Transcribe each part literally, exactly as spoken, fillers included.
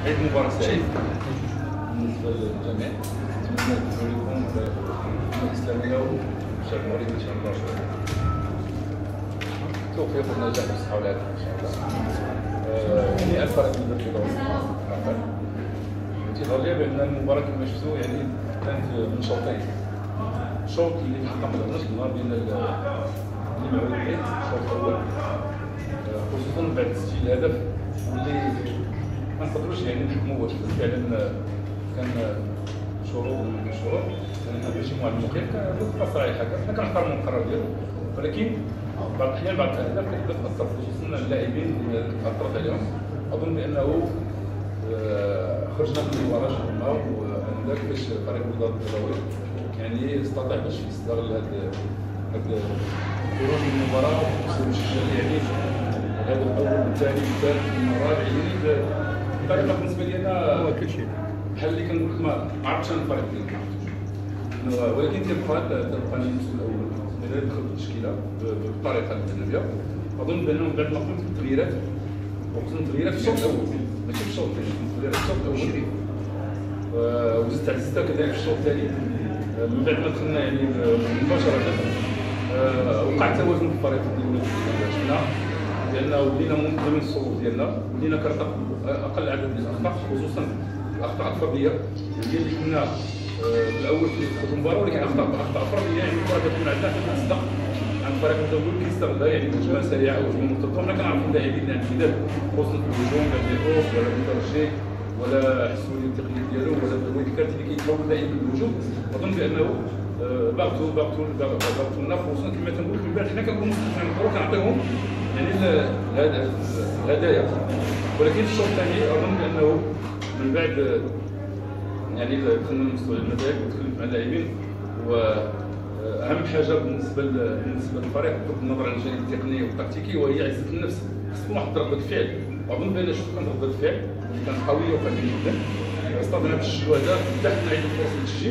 عيد مبارك سعيد بالنسبه للجميع. نتمنى تكون لكم الامه الاسلاميه والشعب المغربي ان شاء الله التوفيق والنجاح والصحه والعافيه ان شاء الله. يعني الفرق اللي درت في تيظهر لي بان المباراه كما شفتوا يعني كانت من شوطين. الشوط اللي تحقق النص النهار بين المغربيين الشوط الاول خصوصا بعد تسجيل الهدف واللي ما نقدروش يعني نحكموا واش فعلا كان شروط ولا ما شروط. كان ماشي مع المقيم كان صراحه حنا كنحترموا القرار ديالو، ولكن بعض الاحيان بعض الاهداف كتبدا تاثر خصوصا اللاعبين اللي تاثرت عليهم. اظن بانه خرجنا من المباراه شفنا وان كيفاش فريق الرياض البيضاوي يعني استطاع باش يستغل هذا هذا الخروج من المباراه ويشجع يعني الهدف الاول والثاني والثالث والرابع. يعني بطريقه بالنسبه لي انا بحال اللي كنقول لك ما عرفتش انا الفريق ديالي، ولكن تيبقى تبقى المسؤول الاول اذا دخل في التشكيله بالطريقه المتنبيه. اظن بانه بعد ما قمت بالتغييرات وخصوصا التغييرات في الشوط الاول ماشي في الشوط الثاني، التغييرات في الشوط الاول وزدت على زدتها كذلك في الشوط الثاني. من بعد ما دخلنا يعني مباشره وقع توازن في الفريق ديالنا شفنا لانه ولينا منظمين الصفوف ديالنا، ولينا كنرتقب اقل عدد من الاخطاء خصوصا الاخطاء الفرديه هي اللي كنا في الاول في المباراه، ولكن اخطاء اخطاء فرديه يعني المباراه كتكون عندنا حنا تصدق عن الفريق المتدور كيستغلها يعني هجمه سريعه او هجمه مرتده. حنا كنعرفوا اللاعبين اللي عندهم امتداد خصوصا في الهجوم كديروف ولا بيترشي ولا السوري التقنيه ديالو ولا الويكات اللي كيطلعوا اللاعبين بالهجوم. اظن بانه باغتو باغتو باغتو لنا خصوصا كما تنقول من بعد حنا كنكونوا مستحقين كنعطيوهم يعني الهدايا، ولكن في الشوط الثاني اظن بانه من بعد يعني دخلنا لمستوى النتائج وتكلمت مع اللاعبين. واهم حاجه بالنسبه بالنسبه للفريق بغض النظر عن الجانب التقني والتكتيكي وهي عزه النفس. خصكم واحد ردة فعل، واظن بان شفت كانت ردة فعل اللي كانت قويه وقويه جدا. استطعنا باش نسجلوا هدف تحت نعيد الفرص للتسجيل،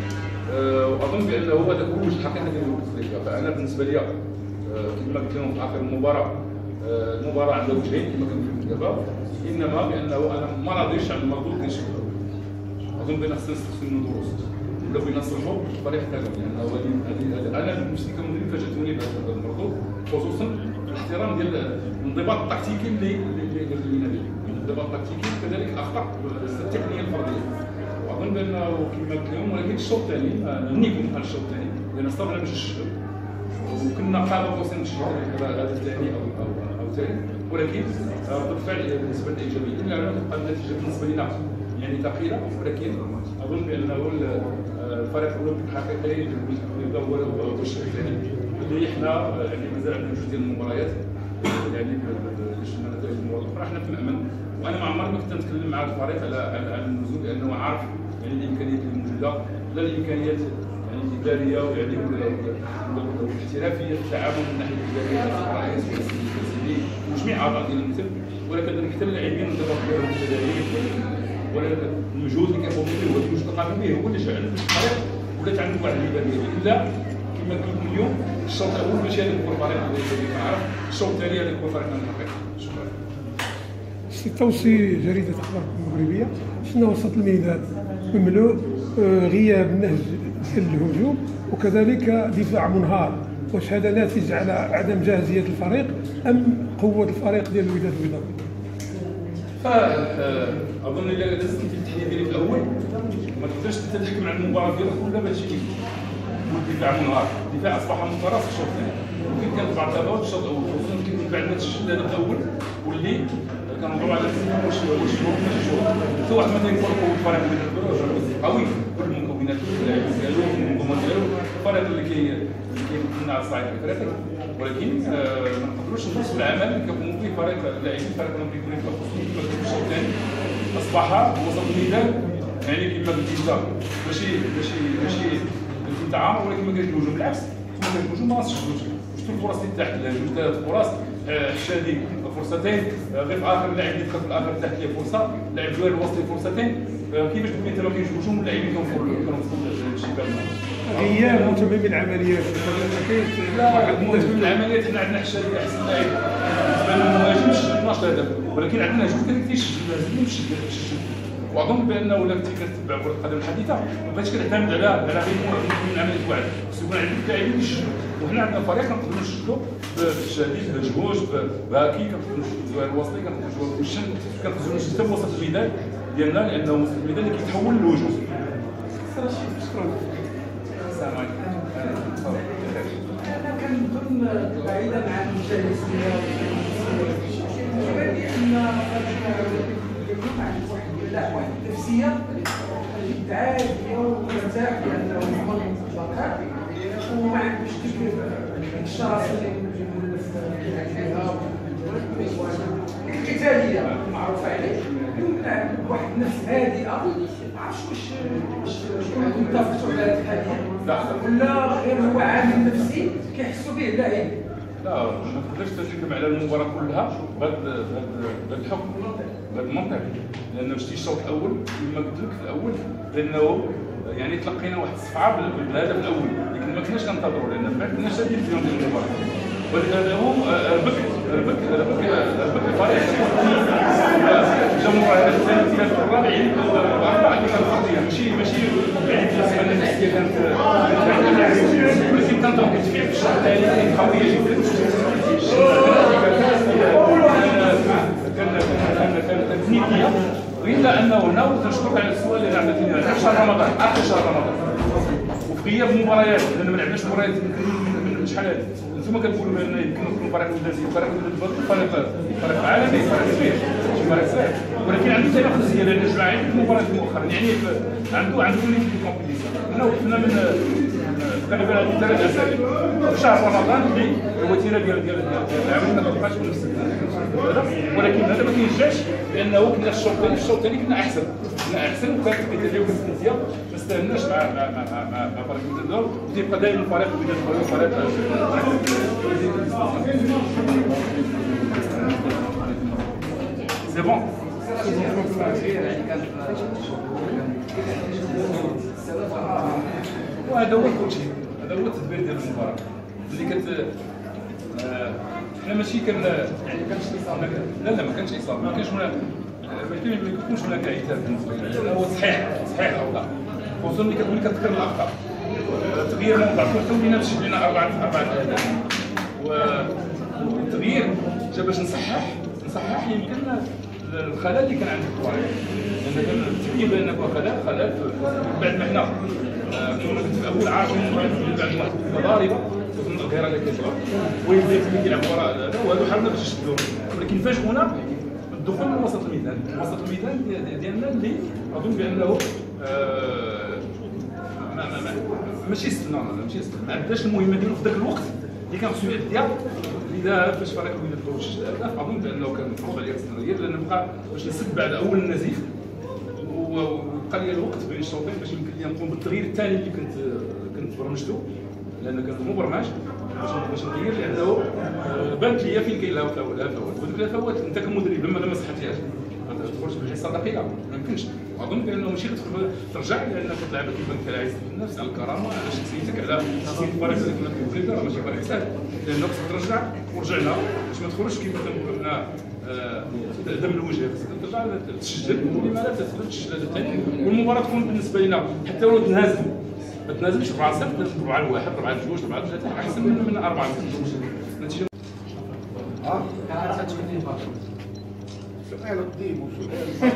واظن بانه هذا هو وجه الحقيقه ديال البوندسليغا. فانا بالنسبه لي كما قلت لهم في اخر المباراه المباراه عندها وجهين كما كنقول دابا، انما بانه انا ما راضيش على المردود كنشوف. اظن بان خصنا نستخدموا منه دروس ولا بغينا نصلحوا الطريق تاعنا لانه هذه انا بنفسي كمدير فاجاتوني بهذا المردود خصوصا الاحترام ديال الانضباط التكتيكي اللي اللي خلينا به، الانضباط التكتيكي كذلك الاخطاء التقنيه الفرديه. واظن بانه كما قلت لهم ولكن الشوط الثاني نهنيكم على الشوط الثاني لان استطعنا باش نشجعوا وكنا قاب قوسين نشجعوا هذا الثاني او او او الثاني، ولكن رد الفعل بالنسبه لنا ايجابيه. الا تبقى النتيجه بالنسبه لنا يعني ثقيله، ولكن اظن بانه الفريق الاولمبي الحقيقي يبدا هو الشيء الثاني اللي حنا يعني مازال عندنا جوج ديال المباريات يعني باش نتائج المباراه الاخرى حنا في الامل. وانا ما عمري ما كنت نتكلم مع الفريق على على النزول لانه عارف يعني الامكانيات اللي موجوده، لا الامكانيات يعني الاداريه ويعني والاحترافيه في التعامل من الناحيه الاداريه مع الرئيس والسيدي وجميع اعضاء ديال المكتب، ولكن حتى اللاعبين والدرب ديالهم التدريب ولا المجهود اللي كيقوموا به هو المجهود القانوني هو اللي جعل الفريق ولات عنده واحد الايجابيه. الا كما قلت لكم اليوم الشوط الاول ماشي هذاك هو الفريق اللي كنعرف، الشوط الثاني هذاك هو الفريق الحقيقي. شكرا. سي توصي جريده اخبار المغربيه شنو وسط الميدان مملوء غياب النهج ديال الهجوم وكذلك دفاع منهار، واش هذا ناتج على عدم جاهزيه الفريق ام قوه الفريق ديال الوداد البيضاوي؟ فاظن الا دازت انت التحليل ديالي في الاول ما تقدرش تحكم على المباراه ديالك ولا ماشي كيف الدفاع منهار. الدفاع اصبح متراس في الشوط الثاني، ممكن كانت بعض التفاوت في الشوط الاول خصوصا من بعد ما تسجل الهدف الاول واللي كنهضروا على واش واش شروط ماشي شروط. حتى واحد ما تيقول قوه الفريق ديال قوي كل المكونات اللاعبين ديالو المنظومه ديالو الفريق اللي كي كيكون على الصعيد الافريقي، ولكن ما نقدروش نقصوا العمل اللي كيقوموا به فريق اللاعبين الفريق الاولمبي خصوصا كما قلت الشوط الثاني اصبح وسط الميدان يعني كما قلت انت ماشي ماشي ماشي الدفاع ولكن ما كاينش الهجوم، بالعكس كما كاين الهجوم ما غاتسجلوش. شفتوا الفرص اللي تحت الهجوم ثلاث فرص الشادي فرصتين، غير في اخر اللاعب اللي دخل الاخر تحت ليه فرصه، لاعب جوار الوسطي فرصتين. كيفاش انت ما كيجبوش هما اللاعبين كانوا في الشباب؟ غياب متمم العمليات ما كاينش. لا متمم العمليات حنا عندنا الشادي احسن لاعب بالنسبه لنا ما هاجمش اثناش هدف، ولكن عندنا جوج كان كيشجع لازم يشجع. واظن بانه ولا كنت كتبع كره القدم الحديثه ما بقاش كنعتمد على على غير من عمليه واحد، خصو يكون عندك لاعبين يشجعوا. وحنا عندنا فريق كنقدروا نشجعوا بالشادي بالجوج بهاكي، كنقدروا نشجعوا بالجوار الوسطي، كنقدروا نشجعوا بالشن، كنقدروا نشجعوا بوسط الميدان ديالنا لانه وسط الميدان اللي كيتحول للوجود. شكرا. السلام عليكم. انا كنظن بعيدا عن الجلسيه كيبان لي ان اليوم عند واحد لا واحد النفسيه جد عاليه ومرتاح لانه عمر المطلقات وما عندوش ديك الشراسه اللي كنقولوا فيها القتاليه المعروفه عليه. اليوم كنلعب بواحد النفس هادئه، ما عرفتش واش شكون اتفقتوا على هذه الحاجه ولا غير هو عامل نفسي كيحسوا به اللاعبين. لا ما نقدرش نتكلم على المباراه كلها بهذا الحكم بهذا المنطق، لانه شتي الشوط الاول كما قلت لك في الاول لانه يعني تلقينا واحد الصفعه بالهدف الاول، لكن ما كناش كننتظروا لان ما كناش شادين فيهم ديال المباراه. ولهذا هو ربك ربك ربك ربك الفريق جا المباراه الثانيه الثالث الرابع يعني اربعه اللي كانت فرديه ماشي ماشي يعني بالنسبه لنا النفسيه كانت ولكن كانت كتفيع في الشوط الثاني كانت قويه جدا. كانت نيتيه الا انه هنا وتنشكرك على السؤال اللي عملتيني في شهر رمضان اخر شهر رمضان وفي غياب المباريات لان ما لعبناش مباريات من شحال هذه. انتم كتقولوا يمكن يكون فريق ممتازين، فريق فريق فريق عالمي، فريق كبير، ماشي فريق صغير، ولكن عنده تنافسيه لان جمع عده مباريات مؤخرا يعني عنده عنده ليك في الكومبيتيسيون. حنا وقفنا من تقريبا هذه ثلاث اسابيع في شهر رمضان اللي هو تيره ديال ديال العمل ما كتبقاش بنفس هذا، ولكن هذا ما كينجحش لانه كنا الشوط الثاني الشوط الثاني كنا احسن كنا احسن وكانت القتاليه وكانت مزيان ما استهناش مع مع مع مع مع فريق الدور وتيبقى دائما الفريق بدات فريق سي بون. وهذا هو الكوتشي، هذا هو التدبير ديال المباراه اللي كت حنا ماشي كان يعني كانش اصابه لا لا ما كانش اصابه ما كانش هنا ما يكونش هناك عتاب بالنسبه لنا هو صحيح صحيح الاوضاع خصوصا اللي كتقول كتذكر الاخطاء التغيير من بعد كل ولينا باش لنا اربعه اربعه اهداف والتغيير جا باش نصحح نصحح يمكن الخلل اللي كان عند الطوارئ لان كان تبين بان خلل خلل بعد ما حنا كنا في الاول عارفين بعد ما ضاربه من الظهيره اللي كتبغى ويبدا كيلعب وراء هذا وهذو حالنا باش يشدوه، ولكن فاجئونا الدخول من وسط الميدان، وسط الميدان ديالنا اللي اظن بانه آه ما ما ما ماشي سنه ماشي سنه ما عندناش المهمه ديالو في ذاك الوقت اللي كان خصو يأديها اذا فاش فريق الوداد بغا يشد اهداف اظن بانه كان مفروض عليه التغيير لان بقى باش نسد بعد اول النزيف وبقى لي الوقت بين الشوطين باش يمكن لي نقوم بالتغيير الثاني اللي كنت كنت برمجته لانه كان مبرمج باش باش نغير لانه بانت لي فين كاين الهفوات وديك الهفوات انت كمدرب لما ما صحتيهاش ما تدخلش بالحصه دقيقه ما يمكنش واظن بانه ماشي تدخل ترجع لانك كتلعب كيبان لك العز النفس على الكرامه على شخصيتك على شخصيه الفريق اللي كنا كنبغيو راه ماشي فريق سهل لانه خصك ترجع ورجعنا باش ما تخرجش كيف كنا دم الوجه خصك ترجع تسجل ولما لا تدخل تسجل هذا الثاني والمباراه تكون بالنسبه لنا حتى ولو تنهزموا ما تنازلش أربعة صفر أربعة لواحد أربعة لجوج أربعة لثلاثة أحسن من من أربعة صفر النتيجة. اه كان تتمنى سؤال قديم وسؤال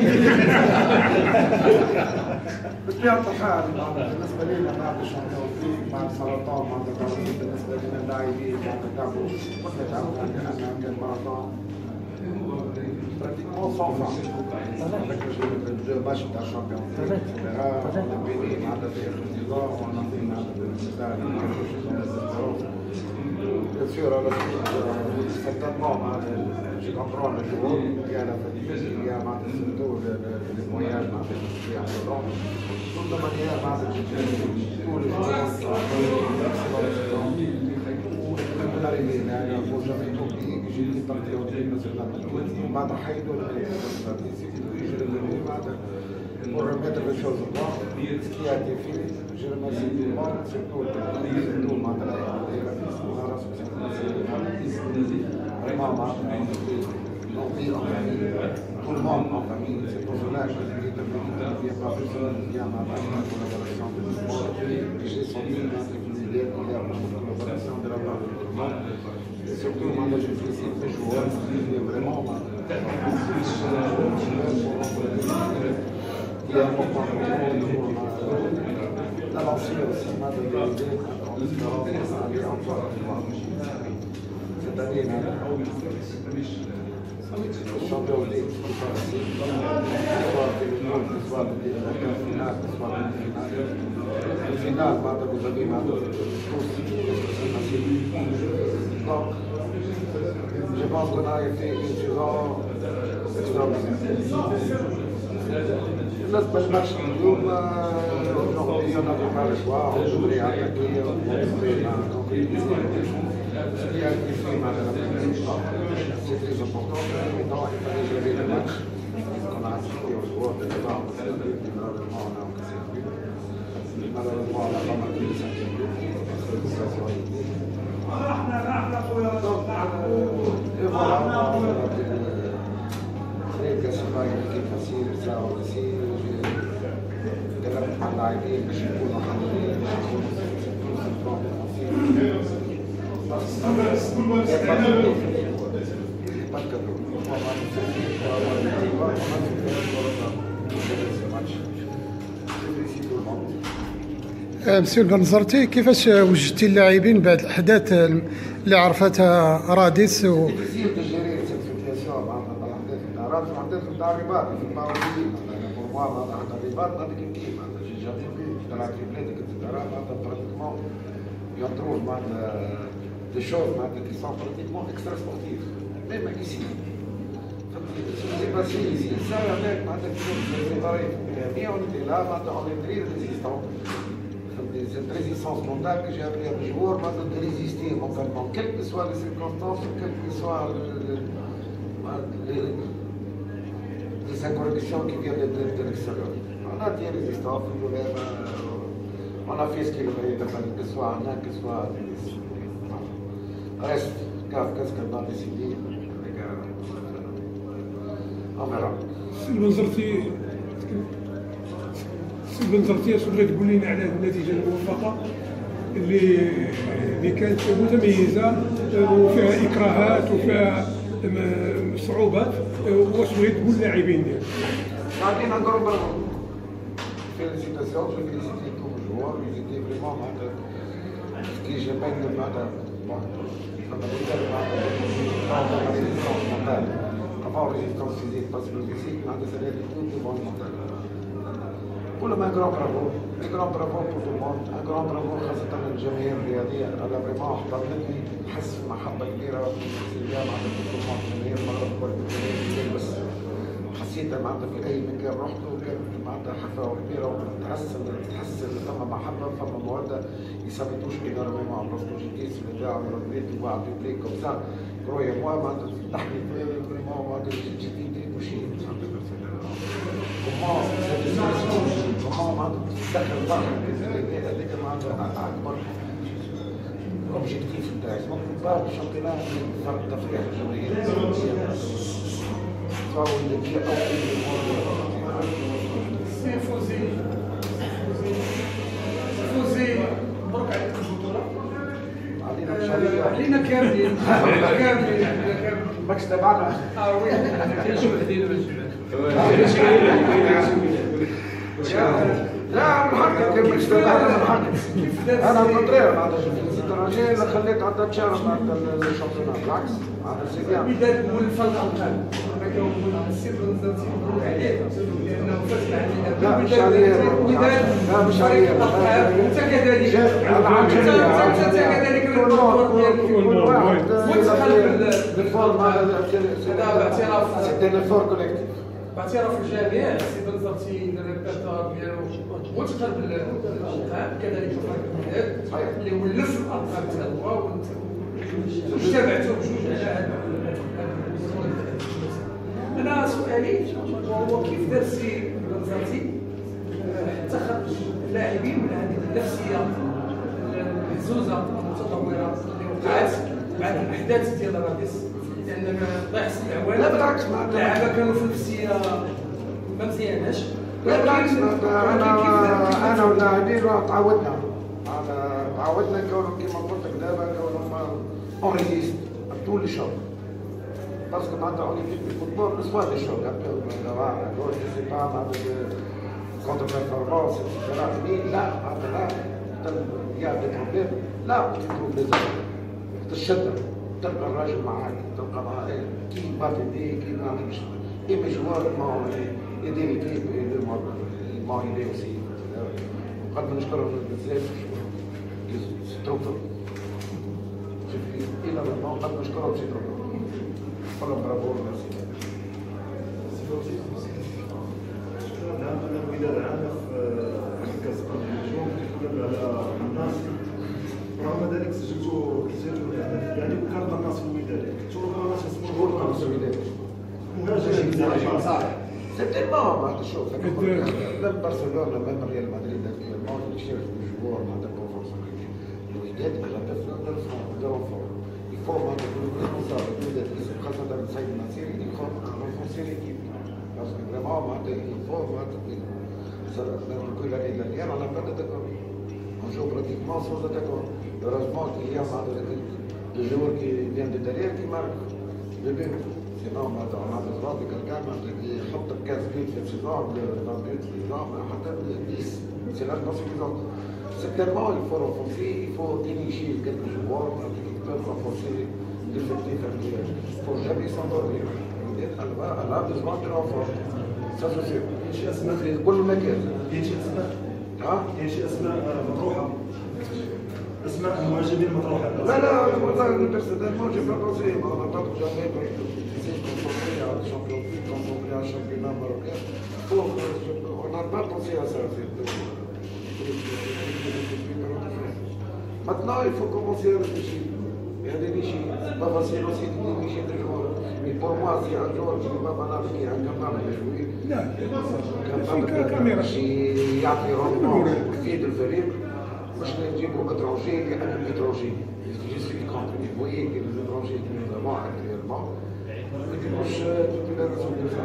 بطبيعة الحال بالنسبة لنا بعد الشامبيون بعد سرطان بعد التعرض بالنسبة لنا اللاعبين بعد التعب كنا تعودنا على أن كان ماراثون pratiquement sans fin. Avec le deux matchs de champion. On a béni, on a fait le Dior, on a fait bien sûr, certainement, je comprends le joueur, il y a la fatigue, il y a surtout les moyens, il y a le long. De toute manière, tous les joueurs, pour l'arrivée, il ne faut jamais tout oublier. جيتي تقضي ناسيونال بعد حيدوا pour remettre les choses au point, ce qui a été fait, je remercie tout le monde, surtout surtout Mandela et la vraiment non pire en famille, tout le monde en famille, c'est pour cela que je dis que il n'y a pas personne qui vient à ma part pour la collaboration de tout le monde, et j'ai senti une idée pour la collaboration de la part de tout le monde, et surtout moi je félicite mes joueurs, vraiment il y a un moment pour l'avancer aussi, m'a donné l'idée en espérant aller encore voir. Cette année, champion de ligue, c'est pas facile. Soit le soit le final, soit le final. Le final, vous avez tous, c'est facile. Donc, je pense qu'on a été une saison extraordinaire. بالنسبه للماتش اليوم aujourd'hui on n'avait pas le choix, on voulait attaquer, on voulait concrétiser. Ce qui a été fait malheureusement, c'est très important. Maintenant, il fallait gérer le match. On a assisté aux joueurs de départ, malheureusement on a encaissé un but. Malheureusement on n'a pas marqué les cinq buts, parce que la situation a été. Donc, et voilà, que c'est pas une équipe facile, ça aussi, je dirais que اللاعبين باش يكونوا حاضرين باش يكونوا مسيو البنزرتي، كيفاش وجدتي اللاعبين بعد الاحداث اللي عرفتها راديس و الأحداث نتاع الرباط في الموجودين، أنا pour moi معناتها الرباط هذيك الكيم معناتها جي جامي في طلعت في بلادك ترى معناتها براتيكمون ينطرون معناتها دي شوز معناتها كي سون براتيكمون اكسترا سبورتيف ميم ايسي فهمتني سي باسي ايسي سا هذاك معناتها كي بريباري مية اون ايتي لا معناتها اون اي تري ريزيستون فهمتني سيت ريزيستونس مونتال que j'ai appris à mes joueurs معناتها de résister mentalement quelles que soient les circonstances, quelles que soient les incorrections qui viennent de, de, de l'extérieur. On a été résistant, on a fait ce qu'il fallait, que ce soit en un, que ce soit en deux. Reste, qu'est-ce qu'elle va décider, on verra. سي البنزرتي سي البنزرتي اش بغيت تقول لنا على النتيجه الموفقه اللي اللي كانت متميزه وفيها اكراهات وفيها صعوبات، واش بغيت تقول للاعبين ديالك؟ قاعدين نقولوا برافو. فيليسيتاسيون، جو فيليسيتي تو جوار، ils étaient vraiment معناتها كي جي بين معناتها بون فما رجال معناتها ريزيستونس مونتال افون ريزيستونس فيزيك باسكو الفيزيك معناتها سي ريالي تو ديفون مونتال. نقول لهم ان كرون برافو، ان كرون برافو بور تو الموند، ان كرون برافو خاصة للجماهير الرياضية، أنا فريمون حضرتني نحس بمحبة كبيرة سيديا معناتها بور تو الموند، جماهير المغرب والجزائر بس حسيتها معناتها في أي مكان رحته كانت معناتها حفاوة كبيرة وتحس تحس إن ثم محبة ثم مودة يثبتوش إنارمون باسكو جيتي سيديا على البيت وبعد بليك كوم سا كرويا موا معناتها تحكي فريمون معناتها جيتي تريبوشي comment comment تدخل الفرق هذيك معناتها اكبر اوبجيكتيف نتاعي ممكن بعد الشامبيونات فرق تفريح الجماهير سواء اللي او سي فوزي فوزي مبروك عليك البطوله علينا مش علينا علينا كاملين كاملين ماكش تبعنا اه وي كاين شي وحدين لا نحقق كيف مش تبعنا نحقق انا كونترير معناتها في الدرجه اللي خليك عندها تشارك معناتها الشامبيونات بالعكس معناتها سي بيان بدايه نقول الفرق الان انا كنقول السي بنزرتي مبروك عليه لانه فاز علينا لا مش عليه لا مش عليه انت كذلك انت كذلك كل واحد بالفورم هذا باعتراف سيتي ليفور كوليكتيف باعتراف الجميع السي بنزرتي الريبرتوار ديالو متقن بالالقاب كذلك فريق البلاد اللي ولف الالقاب حتى هو وتابعته بجوج على هذا انا سؤالي هو كيف دار السي بنزرتي حتى خرج اللاعبين من هذه النفسيه المهزوزه المتطوره اللي وقعت بعد الاحداث ديال راديس، لان الله يحسن العوان لا بالعكس اللعابه كانوا في نفسيه ما مزياناش. لا بالعكس انا انا واللاعبين تعودنا على تعودنا كونوا كيما قلت لك دابا كونوا اون ريزيست طول الشهر باسكو معناتها اون ايكيب دو فوتبول نسوا دي شوز un peu voilà donc je sais pas avec contre performance etc لا معناتها لا il y a des problèmes لا tu trouves les autres تشد تلقى الراجل معاك تلقى معاه كي با تدي كي ما عندكش اي مي جوار ما يدير ايكيب ما يدير aussi قد نشكرهم بزاف ستروكتور الى ما قد نشكرهم ستروكتور والله برافو ميرسي. نعم انا الوداد العام في كاس النجوم تكلم على الناس رغم ذلك سجلتوا سجلتوا الاهداف يعني كان الناس في الوداد كنتوا ربما تسموا جمهور الناس في الوداد مهاجم صحيح سيرتينمون بعد الشوط لا برشلونه لا ريال مدريد اكتوالمون يشارك بالجمهور معناتها بونفورس الوداد هدف دونفور يفور معناتها ريسبونسابل الوداد خاصه سيد النصيري يفور رونفورسي ليكيب باسكو فريمون معناتها يفور معناتها كل l'année dernière on n'a pas d'attaquant on joue pratiquement sans attaquant heureusement qu'il y a des joueurs qui viennent de derrière qui marquent le but. Sinon, on a besoin de quelqu'un qui يحط quinze buts في السيزون vingt buts في السيزون حتى dix c'est largement suffisant. Certainement il faut renforcer, il faut dénicher quelques joueurs qui peuvent renforcer l'effectif actuel. Il ne faut jamais s'endormir. Elle a besoin de renfort. Ça c'est sûr. في كل مكان. ينشئ اسماء ها؟ ينشئ اسماء مطروحه اسماء المهاجمين مطروحه. لا لا والله personnellement j'ai pas pensé. On n'a pas jamais concentré à la champion concentré à championnat marocain. On n'a pas pensé à ça. Maintenant il faut commencer à réfléchir. Il y a des déchets. C'est pas facile aussi de dénicher des joueurs. Mais pour moi, s'il y a un joueur qui n'est pas malade, qui est incapable de jouer, capable de يعطي rendement ويفيد الفريق مش نجيبوا étrangers اللي عندهم étrangers. Je suis contre. Vous voyez que les étrangers que nous avons actuellement ne démontrent toute la raison de ça.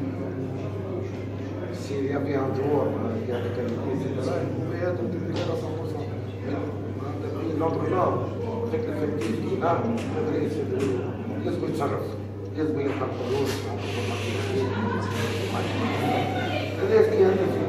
S'il y avait un joueur qui a des qualités, et cetera, il pouvait être titulaire à cent pour cent. Mais l'entraîneur, avec l'effectif qu'il a, لازم يتصرف، لازم يلقى الحلول، هذا اللي أنا فيه.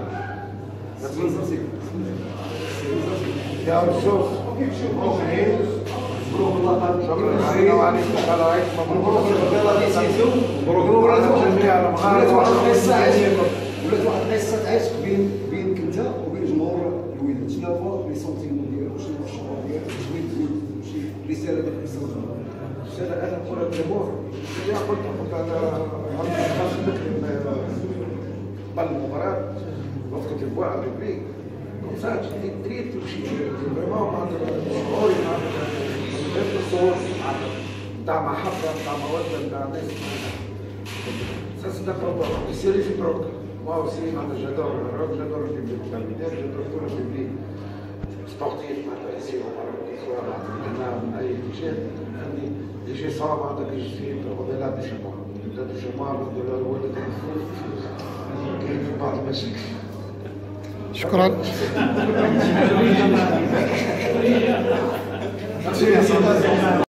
يا رشوف مبروك عليك مبروك اللقب شكرا علينا وعليكم وعلى عليكم مبروك مبروك ولات واحد القصه عجيبه ولات واحد القصه عشق بين بينك انت وبين جمهور الوداد شنو هو لي سونتيمون ديالك شنو هو الشعور ديالك تزويد تزويد شي رساله ديال القصه الرساله انا نقول للجمهور اللي قلت قلت انا خاص نكتب قبل المباراه وقت البوع الريبلي comme ça tu dis triste aussi vraiment شعوري مع الصور بتاع محبه بتاع موده بتاع ناس ça c'est un problème c'est réciproque moi aussi j'adore l'Europe j'adore le public militaire j'adore tout le public sportif معناتها ici au Maroc soit هنا من اي شيء يعني يجي صعب معناتها كي je suis au-delà de chez moi au-delà de chez moi au-delà de الولد كاين في بعض المشاكل. شكرا.